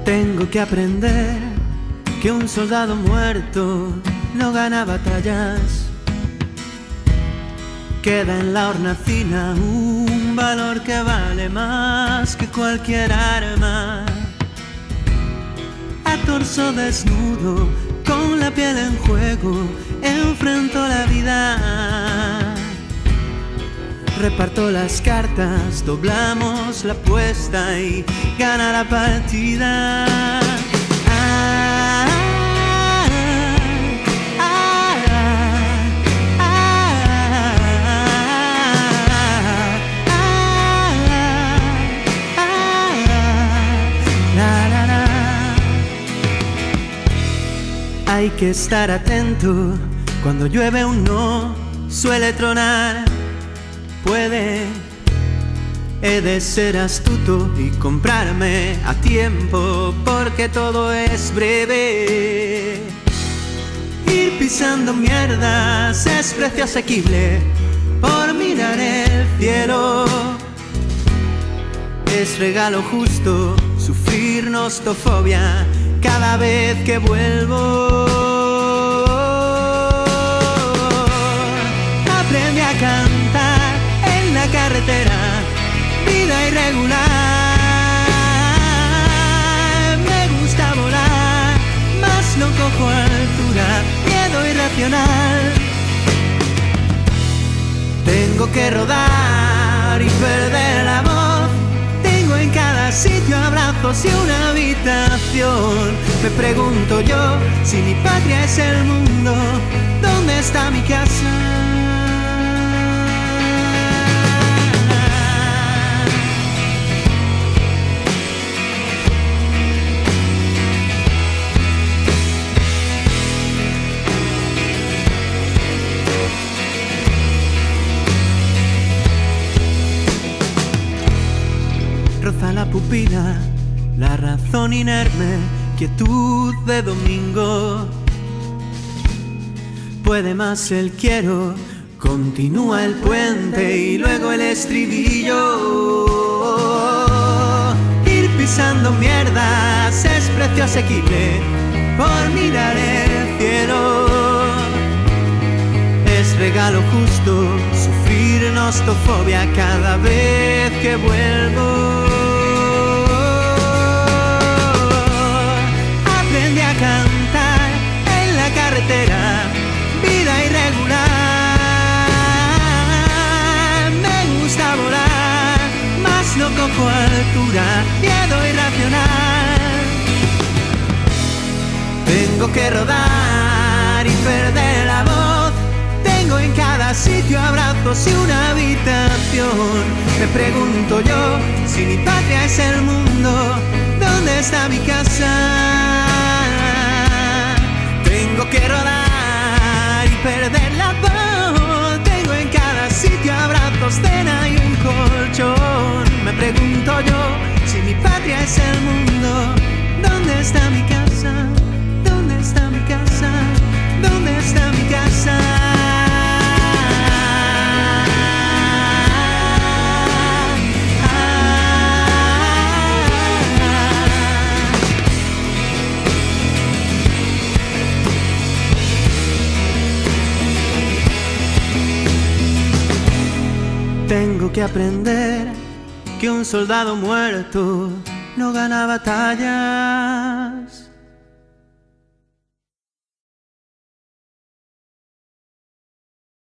Tengo que aprender que un soldado muerto no gana batallas. Queda en la hornacina un valor que vale más que cualquier arma. A torso desnudo, con la piel en juego, enfrento la vida. Reparto las cartas, doblamos la apuesta y gana la partida. Hay que estar atento, cuando llueve un no suele tronar. He de ser astuto y comprarme a tiempo, porque todo es breve. Ir pisando mierdas es precio asequible por mirar el cielo. Es regalo justo sufrir nostofobia cada vez que vuelvo. Aprende a cantar en la carretera, vida irregular. Me gusta volar, mas no cojo altura, miedo irracional. Tengo que rodar y perder la voz. Tengo en cada sitio abrazos y una habitación. Me pregunto yo, si mi patria es el mundo, ¿dónde está mi casa? Roza la pupila, la razón inerme, quietud de domingo. Puede más el quiero, continúa el puente y luego el estribillo. Ir pisando mierdas es precio asequible por mirar el cielo. Es regalo justo sufrir nostofobia cada vez que vuelvo. Aprende a cantar en la carretera, vida irregular. Me gusta volar, mas no cojo altura, miedo irracional. Tengo que rodar y perder la voz. Tengo en cada sitio abrazos y una habitación. Me pregunto yo, si mi patria es el mundo, ¿dónde está mi casa? Tengo que rodar y perder la voz. Tengo en cada sitio abrazos, cena y un colchón. Me pregunto yo, si mi patria es el mundo, ¿dónde está mi casa? ¿Dónde está mi casa? ¿Dónde está mi casa? Tengo que aprender que un soldado muerto no gana batallas.